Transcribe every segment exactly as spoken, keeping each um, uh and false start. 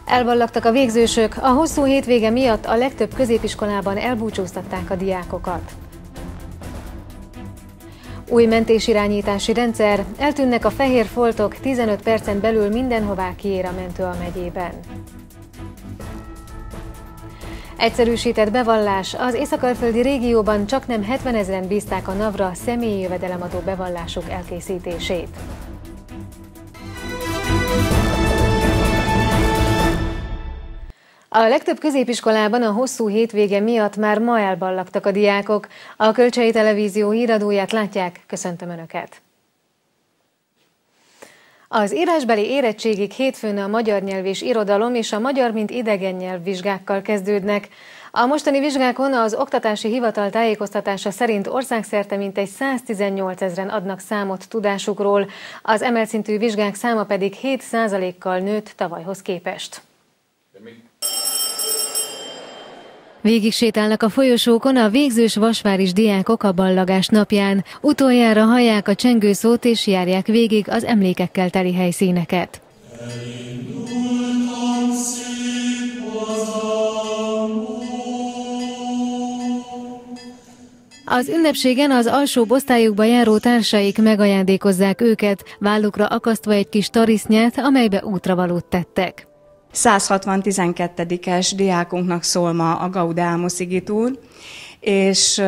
Elvallagtak a végzősök, a hosszú hétvége miatt a legtöbb középiskolában elbúcsúztatták a diákokat. Új mentésirányítási rendszer, eltűnnek a fehér foltok, tizenöt percen belül mindenhová kiér a mentő a megyében. Egyszerűsített bevallás, az észak-alföldi régióban csaknem hetvenezren bízták a NAV-ra személyi jövedelemadó bevallásuk elkészítését. A legtöbb középiskolában a hosszú hétvége miatt már ma elballagtak a diákok. A Kölcsei Televízió híradóját látják, köszöntöm Önöket! Az írásbeli érettségig hétfőn a magyar nyelv és irodalom és a magyar mint idegen nyelv vizsgákkal kezdődnek. A mostani vizsgákon az Oktatási Hivatal tájékoztatása szerint országszerte mintegy száztizennyolcezren adnak számot tudásukról, az emelt szintű vizsgák száma pedig hét százalékkal nőtt tavalyhoz képest. Végig sétálnak a folyosókon a végzős vasváris diákok a ballagás napján. Utoljára hallják a csengőszót és járják végig az emlékekkel teli helyszíneket. Az ünnepségen az alsóbb osztályokba járó társaik megajándékozzák őket, vállukra akasztva egy kis tarisznyát, amelybe útravalót tettek. száz hatvan tizenkettedikes diákunknak szól ma a Gaudeamus Igitur, és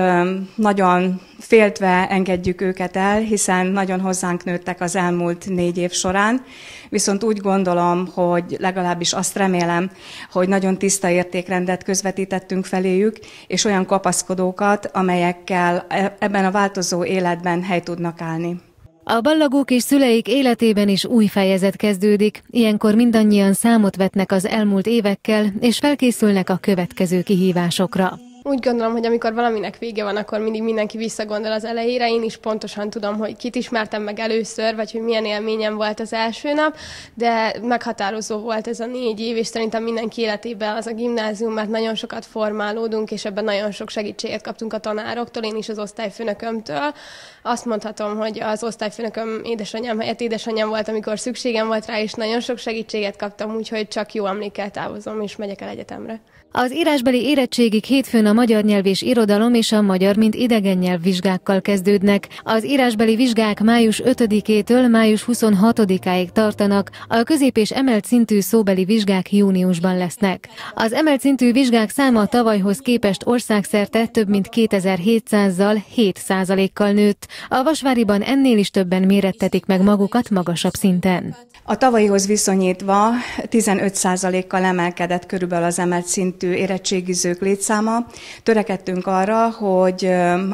nagyon féltve engedjük őket el, hiszen nagyon hozzánk nőttek az elmúlt négy év során, viszont úgy gondolom, hogy legalábbis azt remélem, hogy nagyon tiszta értékrendet közvetítettünk feléjük, és olyan kapaszkodókat, amelyekkel ebben a változó életben helyt tudnak állni. A ballagók és szüleik életében is új fejezet kezdődik, ilyenkor mindannyian számot vetnek az elmúlt évekkel, és felkészülnek a következő kihívásokra. Úgy gondolom, hogy amikor valaminek vége van, akkor mindig mindenki visszagondol az elejére. Én is pontosan tudom, hogy kit ismertem meg először, vagy hogy milyen élményem volt az első nap, de meghatározó volt ez a négy év, és szerintem mindenki életében az a gimnázium, mert nagyon sokat formálódunk, és ebben nagyon sok segítséget kaptunk a tanároktól, én is az osztályfőnökömtől. Azt mondhatom, hogy az osztályfőnököm édesanyám helyett édesanyám volt, amikor szükségem volt rá, és nagyon sok segítséget kaptam, úgyhogy csak jó emlékkel távozom, és megyek el egyetemre. Az írásbeli érettségig hétfőn a magyar nyelv és irodalom és a magyar mint idegen nyelv vizsgákkal kezdődnek. Az írásbeli vizsgák május ötödikétől május huszonhatodikáig tartanak, a közép- és emelt szintű szóbeli vizsgák júniusban lesznek. Az emelt szintű vizsgák száma tavalyhoz képest országszerte több mint kétezer-hétszázzal hét százalékkal nőtt. A Vasváriban ennél is többen mérettetik meg magukat magasabb szinten. A tavalyihoz viszonyítva tizenöt százalékkal emelkedett körülbelül az emelt szintű érettségizők létszáma. Törekedtünk arra, hogy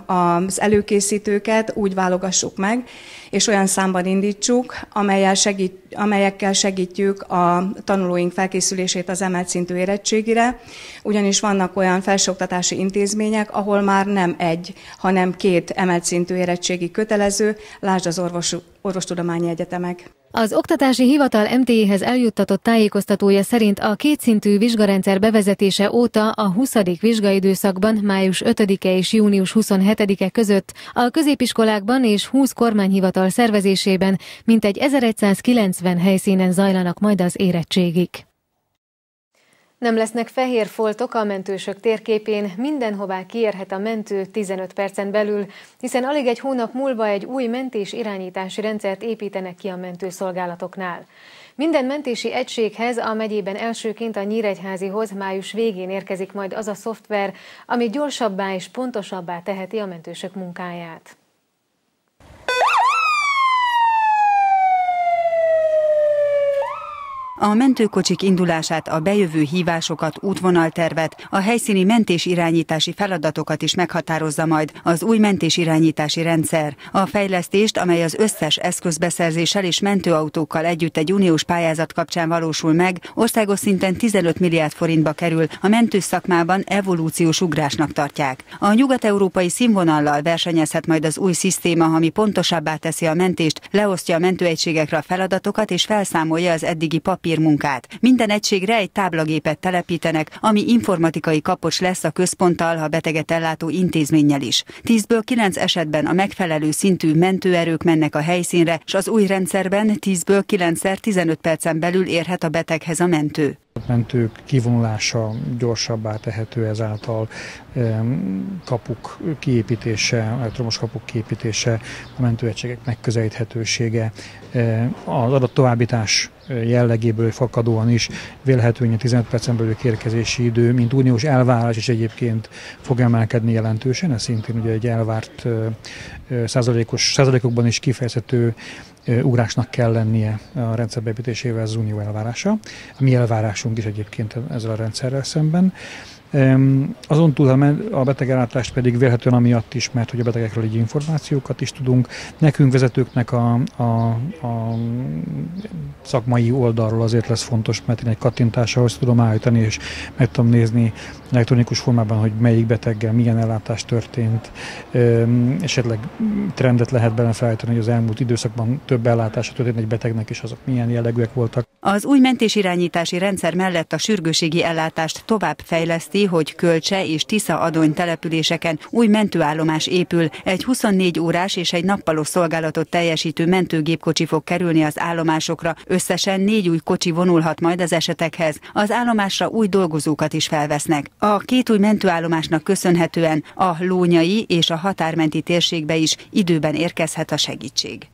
az előkészítőket úgy válogassuk meg, és olyan számban indítsuk, amelyel segít, amelyekkel segítjük a tanulóink felkészülését az emelt szintű érettségire, ugyanis vannak olyan felsőoktatási intézmények, ahol már nem egy, hanem két emelt szintű érettségi kötelező, lásd az orvos, orvostudományi egyetemek. Az Oktatási Hivatal em té é-hez eljuttatott tájékoztatója szerint a kétszintű vizsgarendszer bevezetése óta a huszadik vizsgaidőszakban május ötödike és június huszonhetedike között a középiskolákban és húsz kormányhivatal szervezésében mintegy ezerszázkilencven helyszínen zajlanak majd az érettségik. Nem lesznek fehér foltok a mentősök térképén, mindenhová kiérhet a mentő tizenöt percen belül, hiszen alig egy hónap múlva egy új mentés irányítási rendszert építenek ki a mentőszolgálatoknál. Minden mentési egységhez, a megyében elsőként a Nyíregyházihoz május végén érkezik majd az a szoftver, ami gyorsabbá és pontosabbá teheti a mentősök munkáját. A mentőkocsik indulását, a bejövő hívásokat, útvonaltervet, a helyszíni mentés-irányítási feladatokat is meghatározza majd az új mentés-irányítási rendszer. A fejlesztést, amely az összes eszközbeszerzéssel és mentőautókkal együtt egy uniós pályázat kapcsán valósul meg, országos szinten tizenöt milliárd forintba kerül, a mentőszakmában evolúciós ugrásnak tartják. A nyugat-európai színvonallal versenyezhet majd az új szisztéma, ami pontosabbá teszi a mentést, leosztja a mentőegységekre a feladatokat és felszámolja az eddigi papír papírmunkát. Minden egységre egy táblagépet telepítenek, ami informatikai kapocs lesz a központtal, a beteget ellátó intézménnyel is. tízből kilenc esetben a megfelelő szintű mentőerők mennek a helyszínre, és az új rendszerben tízből kilencszer tizenöt percen belül érhet a beteghez a mentő. A mentők kivonulása gyorsabbá tehető ezáltal, kapuk kiépítése, elektromos kapuk kiépítése, a mentőegységek megközelíthetősége, az adat továbbítás jellegéből fakadóan is vélhetően tizenöt percen belül érkezési idő, mint uniós elvárás is egyébként fog emelkedni jelentősen, ez szintén ugye egy elvárt százalékos, százalékokban is kifejezhető ugrásnak kell lennie a rendszer beépítésével, az unió elvárása. A mi elvárásunk is egyébként ezzel a rendszerrel szemben. Azon túl a betegellátást pedig vélhetően amiatt is, mert hogy a betegekről így információkat is tudunk. Nekünk vezetőknek a, a, a szakmai oldalról azért lesz fontos, mert én egy kattintással tudom állítani, és meg tudom nézni elektronikus formában, hogy melyik beteggel milyen ellátás történt. Esetleg trendet lehet benne felállítani, hogy az elmúlt időszakban több ellátása történt egy betegnek, és azok milyen jellegűek voltak. Az új mentésirányítási rendszer mellett a sürgősségi ellátást tovább fejleszti, hogy Kölcse és Tisza-Adony településeken új mentőállomás épül. Egy huszonnégy órás és egy nappalos szolgálatot teljesítő mentőgépkocsi fog kerülni az állomásokra. Összesen négy új kocsi vonulhat majd az esetekhez. Az állomásra új dolgozókat is felvesznek. A két új mentőállomásnak köszönhetően a lónyai és a határmenti térségbe is időben érkezhet a segítség.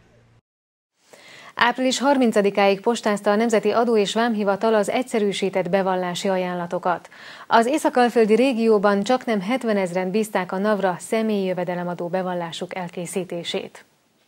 április harmincadikáig postázta a Nemzeti Adó- és Vámhivatal az egyszerűsített bevallási ajánlatokat. Az észak-alföldi régióban csaknem hetvenezren bízták a NAV-ra személyi jövedelemadó bevallásuk elkészítését.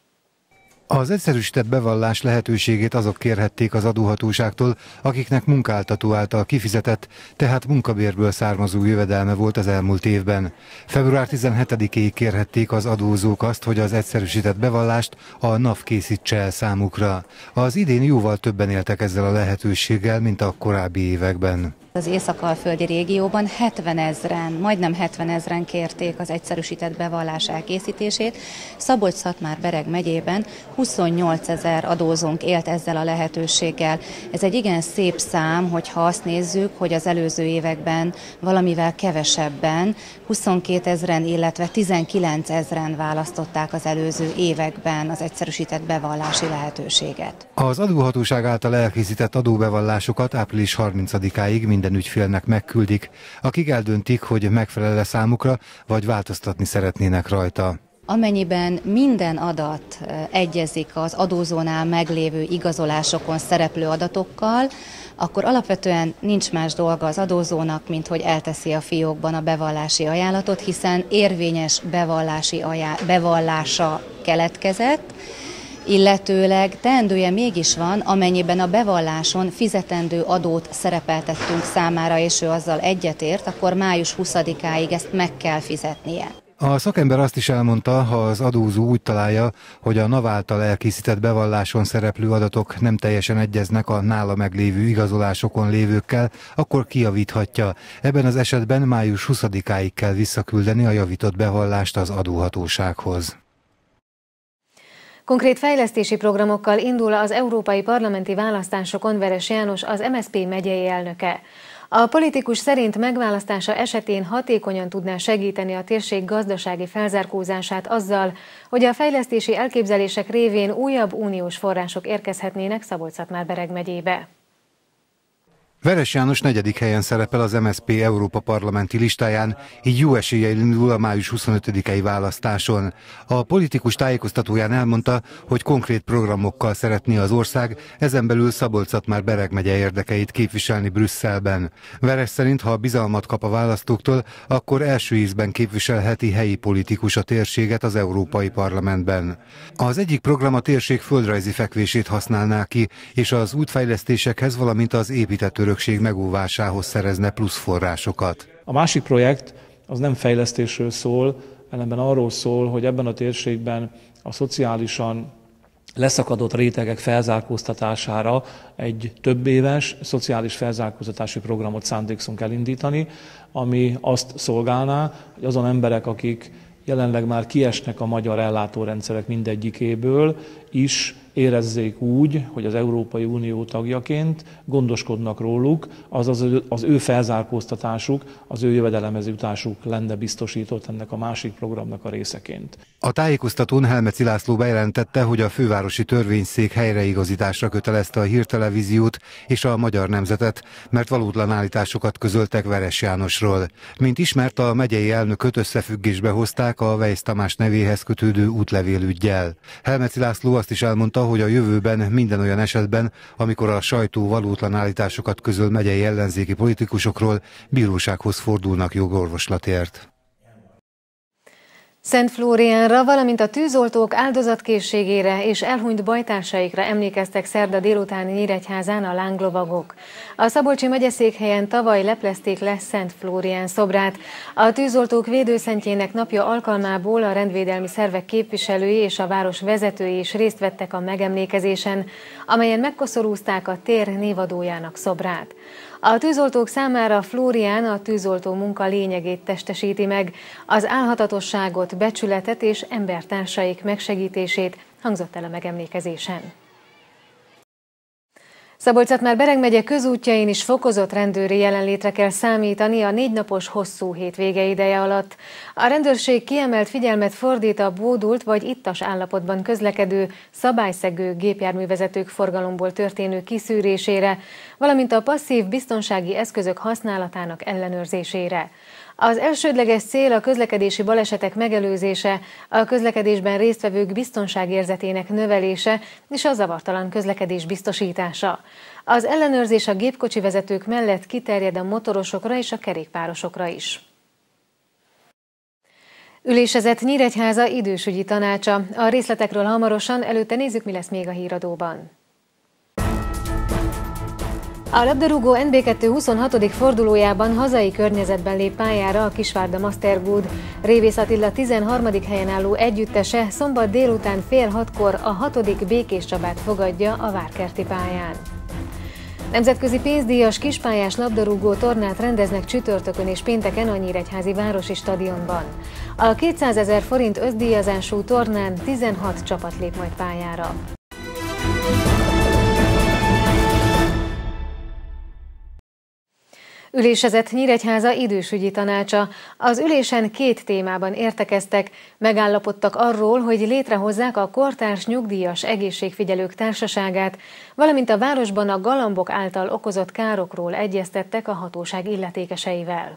Az egyszerűsített bevallás lehetőségét azok kérhették az adóhatóságtól, akiknek munkáltató által kifizetett, tehát munkabérből származó jövedelme volt az elmúlt évben. február tizenhetedikéig kérhették az adózók azt, hogy az egyszerűsített bevallást a NAV készítse el számukra. Az idén jóval többen éltek ezzel a lehetőséggel, mint a korábbi években. Az észak-alföldi régióban hetvenezren, majdnem hetvenezren kérték az egyszerűsített bevallás elkészítését. Szabolcs-Szatmár-Bereg megyében huszonnyolcezer adózónk élt ezzel a lehetőséggel. Ez egy igen szép szám, hogyha azt nézzük, hogy az előző években valamivel kevesebben, huszonkétezren, illetve tizenkilencezren választották az előző években az egyszerűsített bevallási lehetőséget. Az adóhatóság által elkészített adóbevallásokat április harmincadikáig minden ügyfélnek megküldik, akik eldöntik, hogy megfelel-e számukra, vagy változtatni szeretnének rajta. Amennyiben minden adat egyezik az adózónál meglévő igazolásokon szereplő adatokkal, akkor alapvetően nincs más dolga az adózónak, mint hogy elteszi a fiókban a bevallási ajánlatot, hiszen érvényes bevallási ajánl- bevallása keletkezett, illetőleg teendője mégis van, amennyiben a bevalláson fizetendő adót szerepeltettünk számára, és ő azzal egyetért, akkor május huszadikáig ezt meg kell fizetnie. A szakember azt is elmondta, ha az adózó úgy találja, hogy a NAV által elkészített bevalláson szereplő adatok nem teljesen egyeznek a nála meglévő igazolásokon lévőkkel, akkor kijavíthatja. Ebben az esetben május huszadikáig kell visszaküldeni a javított bevallást az adóhatósághoz. Konkrét fejlesztési programokkal indul az európai parlamenti választásokon Veres János, az em es zé pé megyei elnöke. A politikus szerint megválasztása esetén hatékonyan tudná segíteni a térség gazdasági felzárkózását azzal, hogy a fejlesztési elképzelések révén újabb uniós források érkezhetnének Szabolcs-Szatmár-Bereg megyébe. Veres János negyedik helyen szerepel az em es zé pé Európa parlamenti listáján, így jó eséllyel indul a május huszonötödikei választáson. A politikus tájékoztatóján elmondta, hogy konkrét programokkal szeretné az ország, ezen belül Szabolcs-Szatmár-Bereg megye érdekeit képviselni Brüsszelben. Veres szerint, ha bizalmat kap a választóktól, akkor első ízben képviselheti helyi politikus a térséget az Európai Parlamentben. Az egyik program a térség földrajzi fekvését használná ki, és az útfejlesztésekhez, valamint az épített örökség megóvásához szerezne plusz forrásokat. A másik projekt az nem fejlesztésről szól, ellenben arról szól, hogy ebben a térségben a szociálisan leszakadott rétegek felzárkóztatására egy több éves szociális felzárkóztatási programot szándékszunk elindítani, ami azt szolgálná, hogy azon emberek, akik jelenleg már kiesnek a magyar ellátórendszerek mindegyikéből, is érezzék úgy, hogy az Európai Unió tagjaként gondoskodnak róluk, azaz az ő felzárkóztatásuk, az ő jövedelemhez jutásuk lenne biztosított ennek a másik programnak a részeként. A tájékoztatón Helmeci László bejelentette, hogy a fővárosi törvényszék helyreigazításra kötelezte a hírtelevíziót és a Magyar Nemzetet, mert valótlan állításokat közöltek Veres Jánosról. Mint ismert, a megyei elnököt összefüggésbe hozták a Weisz Tamás nevéhez kötődő útlevélüggyel. Helmeci László azt is elmondta, hogy a jövőben minden olyan esetben, amikor a sajtó valótlan állításokat közöl megyei ellenzéki politikusokról, bírósághoz fordulnak jogorvoslatért. Szent Flóriánra, valamint a tűzoltók áldozatkészségére és elhunyt bajtársaikra emlékeztek szerda délután Nyíregyházán a lánglovagok. A Szabolcsi megyeszékhelyen tavaly leplezték le Szent Flórián szobrát. A tűzoltók védőszentjének napja alkalmából a rendvédelmi szervek képviselői és a város vezetői is részt vettek a megemlékezésen, amelyen megkoszorúzták a tér névadójának szobrát. A tűzoltók számára Flórián a tűzoltó munka lényegét testesíti meg, az álhatatosságot, becsületet és embertársaik megsegítését, hangzott el a megemlékezésen. Szabolcs-Szatmár-Bereg megye közútjain is fokozott rendőri jelenlétre kell számítani a négy napos hosszú hétvége ideje alatt. A rendőrség kiemelt figyelmet fordít a bódult vagy ittas állapotban közlekedő, szabályszegő gépjárművezetők forgalomból történő kiszűrésére, valamint a passzív biztonsági eszközök használatának ellenőrzésére. Az elsődleges cél a közlekedési balesetek megelőzése, a közlekedésben résztvevők biztonságérzetének növelése és a zavartalan közlekedés biztosítása. Az ellenőrzés a gépkocsi vezetők mellett kiterjed a motorosokra és a kerékpárosokra is. Ülésezett Nyíregyháza idősügyi tanácsa. A részletekről hamarosan, előtte nézzük, mi lesz még a híradóban. A labdarúgó en bé kettő huszonhatodik fordulójában hazai környezetben lép pályára a Kisvárda Mastergood. Révész Attila tizenharmadik helyen álló együttese szombat délután fél hatkor a hatodik Békés Csabát fogadja a Várkerti pályán. Nemzetközi pénzdíjas kispályás labdarúgó tornát rendeznek csütörtökön és pénteken a Nyíregyházi Városi Stadionban. A kétszázezer forint összdíjazású tornán tizenhat csapat lép majd pályára. Ülésezett Nyíregyháza idősügyi tanácsa. Az ülésen két témában értekeztek, megállapodtak arról, hogy létrehozzák a kortárs nyugdíjas egészségfigyelők társaságát, valamint a városban a galambok által okozott károkról egyeztettek a hatóság illetékeseivel.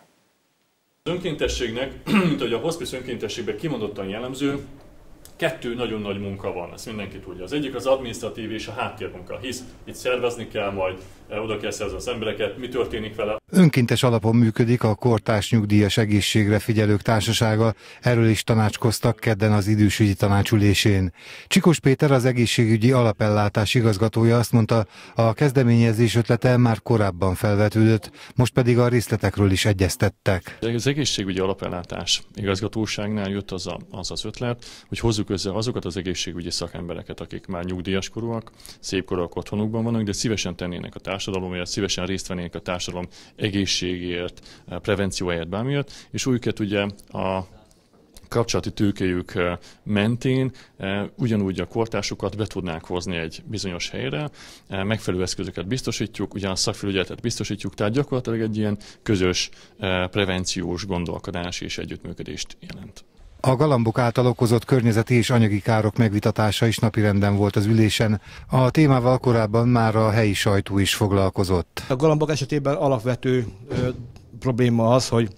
Az önkéntességnek, mint ahogy a hospice önkéntességben kimondottan jellemző, kettő nagyon nagy munka van, ezt mindenki tudja. Az egyik az adminisztratív és a háttérmunka, hisz itt szervezni kell majd, oda kell szervezni az embereket, mi történik vele. Önkéntes alapon működik a kortárs nyugdíjas egészségre figyelők társasága, erről is tanácskoztak kedden az idősügyi tanácsülésén. Csikós Péter, az egészségügyi alapellátás igazgatója azt mondta, a kezdeményezés ötlete már korábban felvetődött, most pedig a részletekről is egyeztettek. Az egészségügyi alapellátás igazgatóságnál jött az, a, az az ötlet, hogy hozzuk össze azokat az egészségügyi szakembereket, akik már nyugdíjas korúak, szép korúak otthonukban vannak, de szívesen tennének a társadalomért, szívesen részt vennének a társadalom egészségért, prevencióért, bármiért, és őket ugye a kapcsolati tőkéjük mentén ugyanúgy a kortársukat be tudnánk hozni egy bizonyos helyre, megfelelő eszközöket biztosítjuk, ugyan szakfelügyeletet biztosítjuk, tehát gyakorlatilag egy ilyen közös prevenciós gondolkodás és együttműködést jelent. A galambok által okozott környezeti és anyagi károk megvitatása is napirenden volt az ülésen. A témával korábban már a helyi sajtó is foglalkozott. A galambok esetében alapvető ö, probléma az, hogy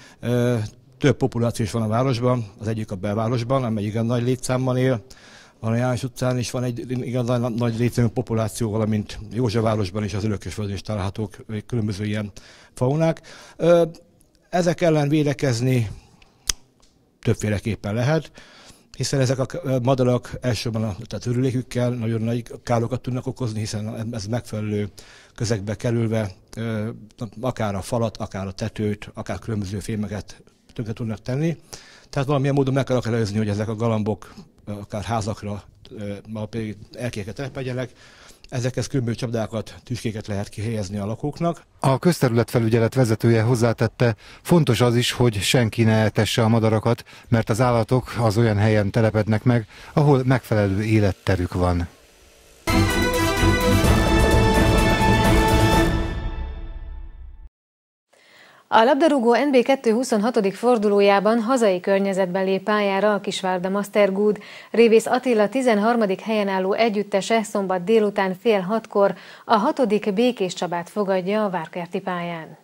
ö, több populáció is van a városban, az egyik a belvárosban, amely igen nagy létszámmal él. A János utcán is van egy igen nagy, nagy létszámú populáció, valamint Józsefvárosban és az Örökösföldön is találhatók különböző ilyen faunák. Ö, ezek ellen védekezni többféleképpen lehet, hiszen ezek a madarak elsősorban a tehát örülékükkel nagyon nagy károkat tudnak okozni, hiszen ez megfelelő közegbe kerülve akár a falat, akár a tetőt, akár különböző fémeket tönkre tudnak tenni. Tehát valamilyen módon meg kell akadályozni, hogy ezek a galambok akár házakra, erkélyeket telepedjenek. Ezekhez különböző csapdákat, tüskéket lehet kihelyezni a lakóknak. A közterületfelügyelet vezetője hozzátette, fontos az is, hogy senki ne eltesse a madarakat, mert az állatok az olyan helyen telepednek meg, ahol megfelelő életterük van. A labdarúgó en bé kettő huszonhatodik fordulójában hazai környezetben lép pályára a Kisvárda Mastergood. Révész Attila tizenharmadik helyen álló együttese szombat délután fél hatkor a hatodik Békés Csabát fogadja a várkerti pályán.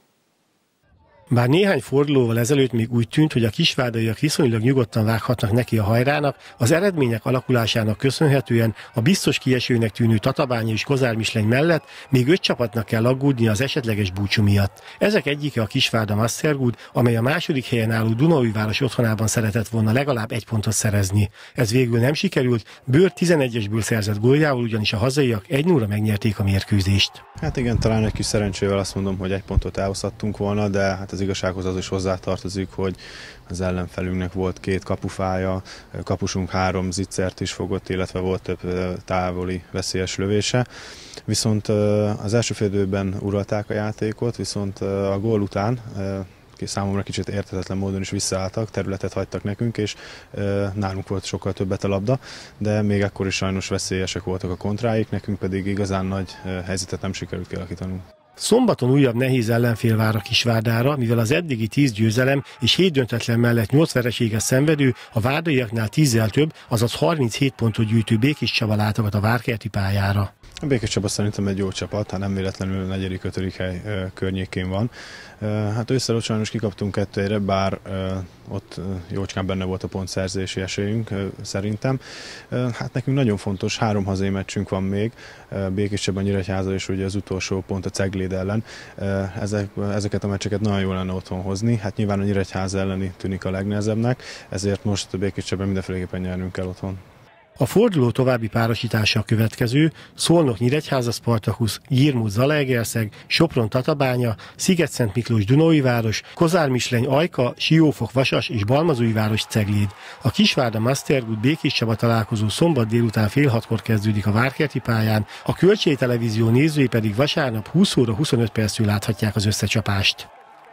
Bár néhány fordulóval ezelőtt még úgy tűnt, hogy a kisvárdaiak viszonylag nyugodtan vághatnak neki a hajrának, az eredmények alakulásának köszönhetően a biztos kiesőnek tűnő Tatabánya és Kozár Misleny mellett még öt csapatnak kell aggódni az esetleges búcsú miatt. Ezek egyike a Kisvárda Mastergood, amely a második helyen álló Dunaújváros otthonában szeretett volna legalább egy pontot szerezni. Ez végül nem sikerült, Bőr tizenegyesből szerzett góljával ugyanis a hazaiak egy nulla megnyerték a mérkőzést. Hát igen, talán egy kis szerencsével azt mondom, hogy egy pontot elhozhattunk volna, de hát az igazsághoz az is hozzátartozik, hogy az ellenfelünknek volt két kapufája, kapusunk három zicsert is fogott, illetve volt több távoli veszélyes lövése. Viszont az első fél időben uralták a játékot, viszont a gól után számomra kicsit érthetetlen módon is visszaálltak, területet hagytak nekünk, és nálunk volt sokkal többet a labda, de még akkor is sajnos veszélyesek voltak a kontráik, nekünk pedig igazán nagy helyzetet nem sikerült kialakítanunk. Szombaton újabb nehéz ellenfél vár a Kisvárdára, mivel az eddigi tíz győzelem és hét döntetlen mellett nyolc vereséget szenvedő, a várdaiaknál tízzel több, azaz harminchét pontot gyűjtő Békés Csaba látogat a várkerti pályára. A Békés Csaba szerintem egy jó csapat, hát nem véletlenül a negyedik, ötödik hely ö, környékén van. Ö, hát ősszel ott sajnos kikaptunk kettőre, bár ö, ott ö, jócskán benne volt a pontszerzési esélyünk ö, szerintem. Ö, hát nekünk nagyon fontos, három hazai meccsünk van még, ö, Békés Csaba, Nyíregyháza és ugye az utolsó pont a Cegléd ellen. Ö, ezek, ezeket a meccseket nagyon jól lenne otthon hozni, hát nyilván a Nyíregyháza elleni tűnik a legnehezebbnek, ezért most Békés Csaba mindenféleképpen nyernünk kell otthon. A forduló további párosítása a következő: Szolnok-Nyíregyháza Spartakusz, Girmut-Zalaegerszeg, Sopron-Tatabánya, Sziget-Szent Miklós Dunaújváros, Kozár Misleny Ajka, Siófok-Vasas és Balmazújváros Cegléd. A Kisvárda Mastergood Békés Csaba találkozó szombat délután fél hatkor kezdődik a várkerti pályán, a Kölcsey Televízió nézői pedig vasárnap húsz óra huszonöt perctől láthatják az összecsapást.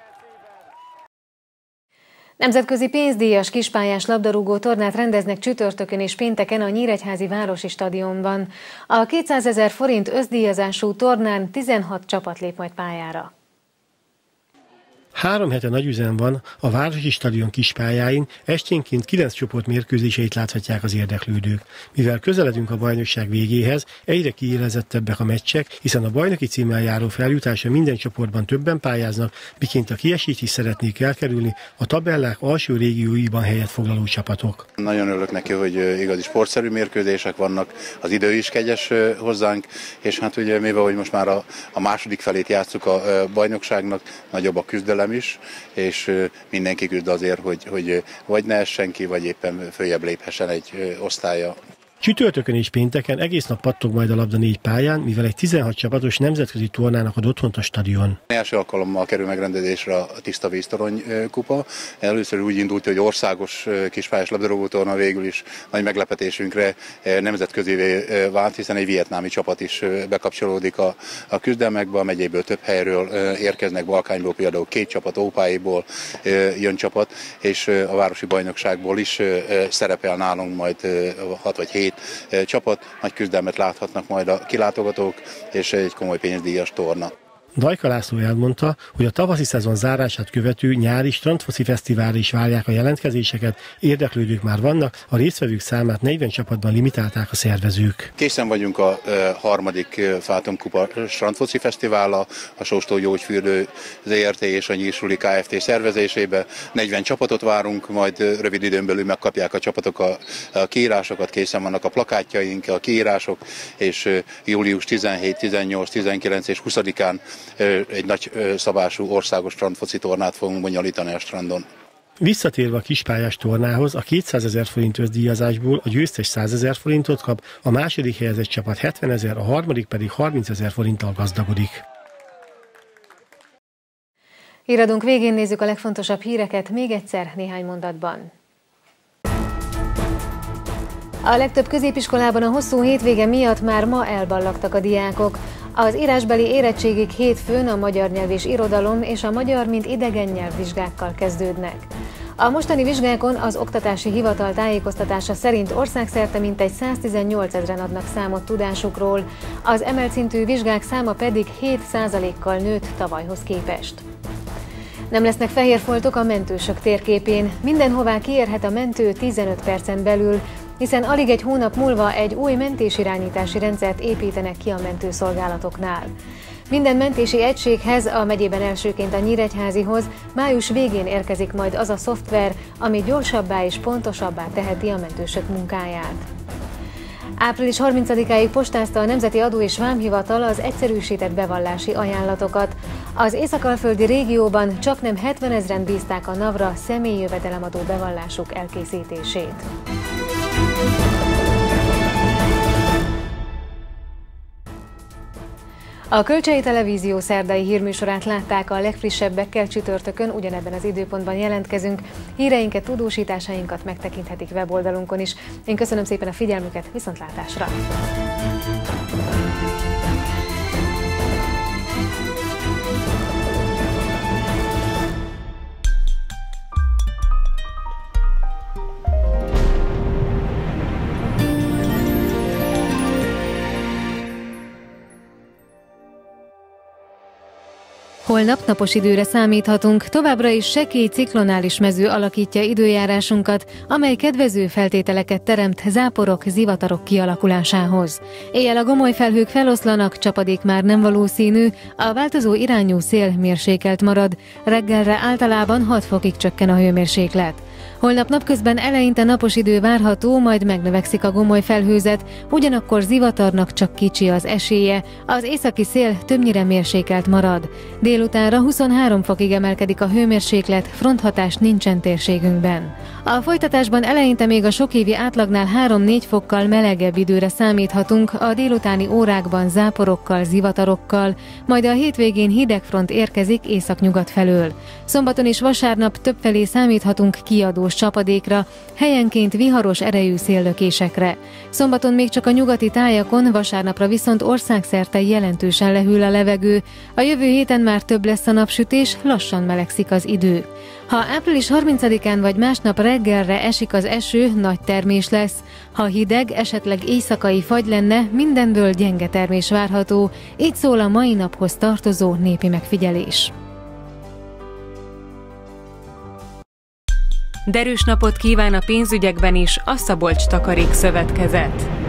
Nemzetközi pénzdíjas kispályás labdarúgó tornát rendeznek csütörtökön és pénteken a Nyíregyházi Városi Stadionban. A kétszázezer forint összdíjazású tornán tizenhat csapat lép majd pályára. Három hete nagyüzem van, a Városi Stadion kispályáin esténként kilenc csoport mérkőzéseit láthatják az érdeklődők. Mivel közeledünk a bajnokság végéhez, egyre kiélezettebbek a meccsek, hiszen a bajnoki címmel járó feljutásra minden csoportban többen pályáznak, miként a kiesést is szeretnék elkerülni a tabellák alsó régióiban helyet foglaló csapatok. Nagyon örülök neki, hogy igazi sportszerű mérkőzések vannak, az idő is kegyes hozzánk, és hát ugye mivel, hogy most már a, a második felét játsszuk a bajnokságnak, nagyobb a küzdelem is, és mindenki küzd azért, hogy, hogy vagy ne essen ki, vagy éppen följebb léphessen egy osztálya. Csütörtökön és pénteken egész nap pattog majd a labda négy pályán, mivel egy tizenhat csapatos nemzetközi tornának ad otthont a stadion. Első alkalommal kerül megrendezésre a Tiszta Víztorony kupa. Először úgy indult, hogy országos kispályás labdarúgó torna, végül is nagy meglepetésünkre nemzetközivé vált, hiszen egy vietnámi csapat is bekapcsolódik a, a küzdelmekbe. A megyéből több helyről érkeznek, Balkányból például két csapat, Ópáiból jön csapat, és a városi bajnokságból is szerepel nálunk majd hat vagy hét csapat, nagy küzdelmet láthatnak majd a kilátogatók, és egy komoly pénzdíjas torna. Dajka László elmondta, hogy a tavaszi szezon zárását követő nyári strandfoci fesztiválra is várják a jelentkezéseket, érdeklődők már vannak, a résztvevők számát negyven csapatban limitálták a szervezők. Készen vagyunk a harmadik Fátum Kupa strandfoci fesztivállal, a Sóstó Gyógyfürdő zé er té és a Nyírsuli Kft. Szervezésébe. negyven csapatot várunk, majd rövid időn belül megkapják a csapatok a, a kiírásokat, készen vannak a plakátjaink, a kiírások, és július tizenhét, tizennyolc, tizenkilenc és huszadikán egy nagy szabású országos strandfoci tornát fogunk bonyolítani a strandon. Visszatérve a kispályás tornához, a kétszázezer forint összdíjazásból a győztes százezer forintot kap, a második helyezett csapat hetvenezer, a harmadik pedig harmincezer forinttal gazdagodik. Híradónk végén nézzük a legfontosabb híreket, még egyszer néhány mondatban. A legtöbb középiskolában a hosszú hétvége miatt már ma elballagtak a diákok. Az írásbeli érettségig hétfőn a magyar nyelv és irodalom és a magyar mint idegen nyelv vizsgákkal kezdődnek. A mostani vizsgákon az Oktatási Hivatal tájékoztatása szerint országszerte mintegy száztizennyolc ezren adnak számot tudásukról, az emelt szintű vizsgák száma pedig hét százalékkal nőtt tavalyhoz képest. Nem lesznek fehér foltok a mentősök térképén. Mindenhová kiérhet a mentő tizenöt percen belül, hiszen alig egy hónap múlva egy új mentésirányítási rendszert építenek ki a mentőszolgálatoknál. Minden mentési egységhez, a megyében elsőként a Nyíregyházihoz május végén érkezik majd az a szoftver, ami gyorsabbá és pontosabbá teheti a mentősök munkáját. április harmincadikáig postázta a Nemzeti Adó és Vámhivatal az egyszerűsített bevallási ajánlatokat. Az észak-alföldi régióban csaknem hetvenezren bízták a NAV-ra személyi jövedelemadó bevallásuk elkészítését. A Kölcsei Televízió szerdai hírműsorát látták, a legfrissebbekkel csütörtökön ugyanebben az időpontban jelentkezünk. Híreinket, tudósításainkat megtekinthetik weboldalunkon is. Én köszönöm szépen a figyelmüket, viszontlátásra! Holnap napos időre számíthatunk, továbbra is sekély ciklonális mező alakítja időjárásunkat, amely kedvező feltételeket teremt záporok, zivatarok kialakulásához. Éjjel a gomoly felhők feloszlanak, csapadék már nem valószínű, a változó irányú szél mérsékelt marad, reggelre általában hat fokig csökken a hőmérséklet. Holnap napközben eleinte napos idő várható, majd megnövekszik a gomoly felhőzet, ugyanakkor zivatarnak csak kicsi az esélye, az északi szél többnyire mérsékelt marad. Délutánra huszonhárom fokig emelkedik a hőmérséklet, fronthatás nincsen térségünkben. A folytatásban eleinte még a sokévi átlagnál három-négy fokkal melegebb időre számíthatunk, a délutáni órákban záporokkal, zivatarokkal, majd a hétvégén hideg front érkezik északnyugat felől. Szombaton és vasárnap többfelé számíthatunk kiadós csapadékra, helyenként viharos erejű széllökésekre. Szombaton még csak a nyugati tájakon, vasárnapra viszont országszerte jelentősen lehűl a levegő. A jövő héten már több lesz a napsütés, lassan melegszik az idő. Ha április harmincadikán vagy másnap reggelre esik az eső, nagy termés lesz. Ha hideg, esetleg éjszakai fagy lenne, mindenből gyenge termés várható. Így szól a mai naphoz tartozó népi megfigyelés. Derűs napot kíván a pénzügyekben is a Szabolcs Takarék Szövetkezet.